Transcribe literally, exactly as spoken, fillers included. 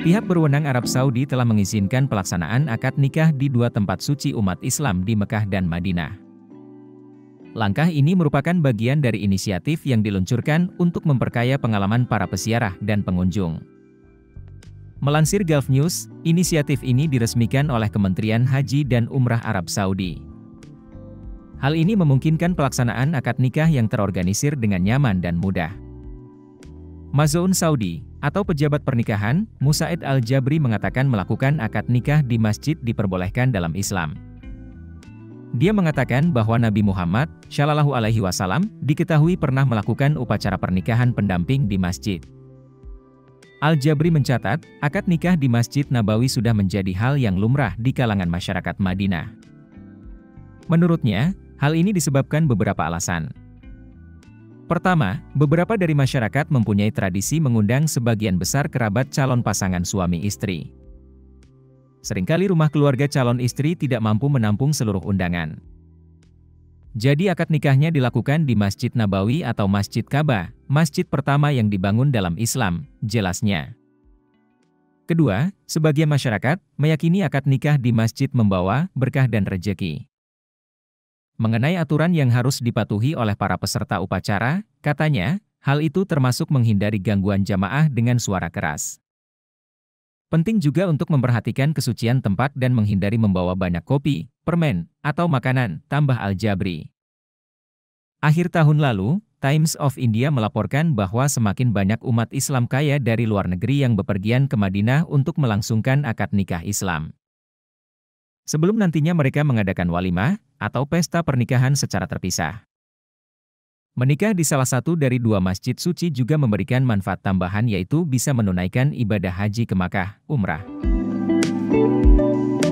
Pihak berwenang Arab Saudi telah mengizinkan pelaksanaan akad nikah di dua tempat suci umat Islam di Mekah dan Madinah. Langkah ini merupakan bagian dari inisiatif yang diluncurkan untuk memperkaya pengalaman para peziarah dan pengunjung. Melansir Gulf News, inisiatif ini diresmikan oleh Kementerian Haji dan Umrah Arab Saudi. Hal ini memungkinkan pelaksanaan akad nikah yang terorganisir dengan nyaman dan mudah. Mazoun Saudi, atau pejabat pernikahan, Musaid Al-Jabri mengatakan melakukan akad nikah di masjid diperbolehkan dalam Islam. Dia mengatakan bahwa Nabi Muhammad, Shallallahu Alaihi Wasallam, diketahui pernah melakukan upacara pernikahan pendamping di masjid. Al-Jabri mencatat, akad nikah di Masjid Nabawi sudah menjadi hal yang lumrah di kalangan masyarakat Madinah. Menurutnya, hal ini disebabkan beberapa alasan. Pertama, beberapa dari masyarakat mempunyai tradisi mengundang sebagian besar kerabat calon pasangan suami istri. Seringkali rumah keluarga calon istri tidak mampu menampung seluruh undangan. Jadi akad nikahnya dilakukan di Masjid Nabawi atau Masjid Ka'bah, masjid pertama yang dibangun dalam Islam, jelasnya. Kedua, sebagian masyarakat meyakini akad nikah di masjid membawa berkah dan rejeki. Mengenai aturan yang harus dipatuhi oleh para peserta upacara, katanya, hal itu termasuk menghindari gangguan jamaah dengan suara keras. Penting juga untuk memperhatikan kesucian tempat dan menghindari membawa banyak kopi, permen, atau makanan, tambah Al-Jabri. Akhir tahun lalu, Times of India melaporkan bahwa semakin banyak umat Islam kaya dari luar negeri yang bepergian ke Madinah untuk melangsungkan akad nikah Islam. Sebelum nantinya mereka mengadakan walimah, atau pesta pernikahan secara terpisah. Menikah di salah satu dari dua masjid suci juga memberikan manfaat tambahan yaitu bisa menunaikan ibadah haji ke Makkah, umrah.